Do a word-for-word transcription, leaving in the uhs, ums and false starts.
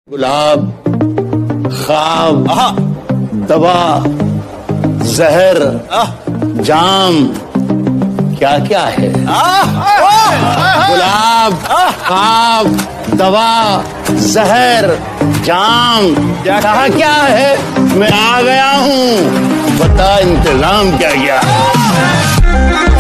गुलाब, ख्वाब, दवा, जहर, जाम, क्या क्या है? गुलाब, ख्वाब, दवा, जहर, जाम, कहा क्या है? मैं आ गया हूँ, बता इंतजाम क्या क्या है?